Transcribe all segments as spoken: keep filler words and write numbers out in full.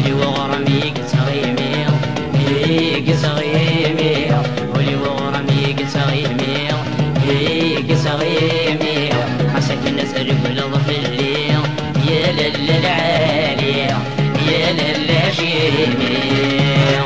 ولي وغرمي قصغيمي قصغيمي ولي وغرمي قصغيمي قصغيمي حسك الناس رجل ظفلي يا للا العالي يا للا شيمي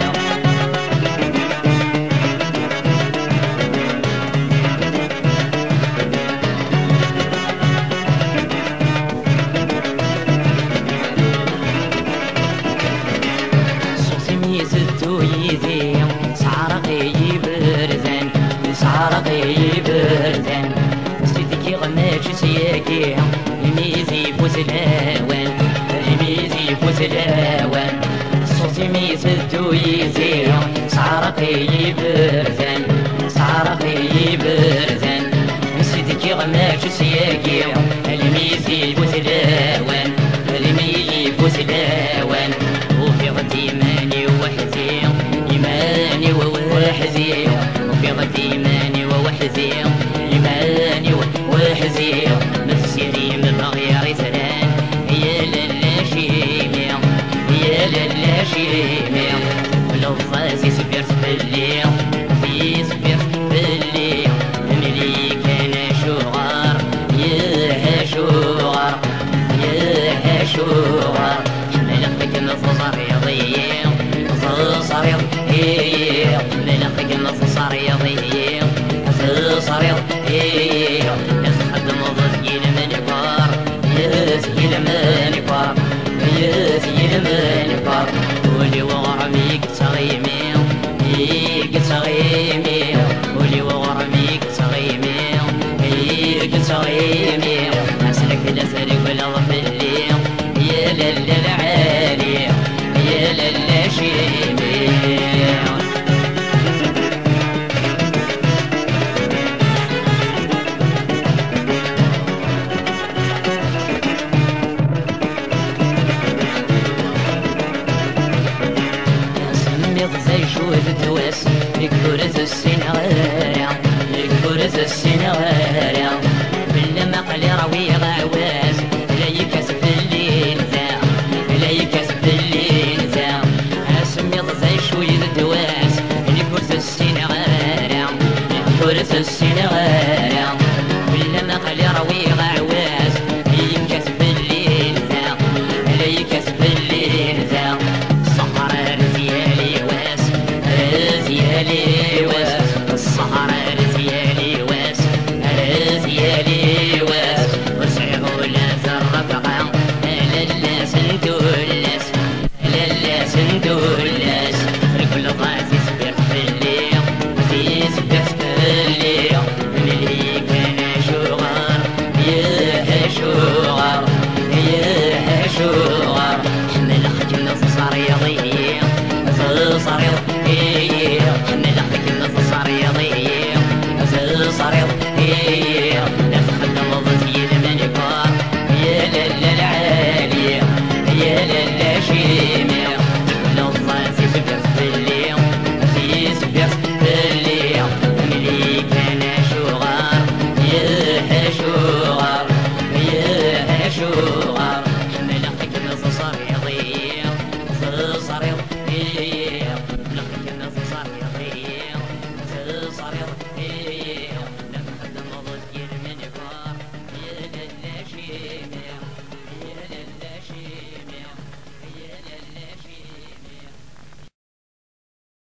صعرقي بردان صعرقي بردان سيدك غناش سياكي الميزي فوز الاوان الميزي فوز الاوان صوتي ميسدو يزي صعرقي بردان صعرقي بردان سيدك غناش سياكي الميزي فوز الاوان الميزي فوز الاوان وفي غدي ماني وحدي إيماني ووحدي وفي غدي إيماني ووحدي إيماني ووحدي مسيري من غير ثلان يا للا شيمي يا للا شيمي ولفظاتي سبرت باللي في سبرت باللي ملي كان شغار يا شغار يا شغار ملقك نفصر يضيع صريض هي لنقك النص رياضي صريض هي يصحب نضج يل منكار يسيل منكار يسيل منكار ولي وغرميك تغيمي هيك تغيمي ولي وغرميك تغيمي هيك تغيمي اسلك لسلك ولا ضفلي يا للا العالي يا للا شيمي زي شوف الدواس كرة السنغارة كرة السنغارة بالمقل روي غواس لا يكسب الليل ذا لا يكسب الليل ذا اسمي زي شوف الدواس كرة السنغارة كرة السنغارة بالمقل روي غواس يكسب الليل ذا لا يكسب الليل ذا رزيالي واس الصحراء رزيالي واس رزيالي واس وسعه لا زرقع لالا سندولاس لالا سندولاس الكل غازي سبير فلي غازي سبير فلي ملي كان شغار يا شغار يا شغار حمل خجل صار يضيع صار يضيع من لحظة النص صار يضيع صار يضيع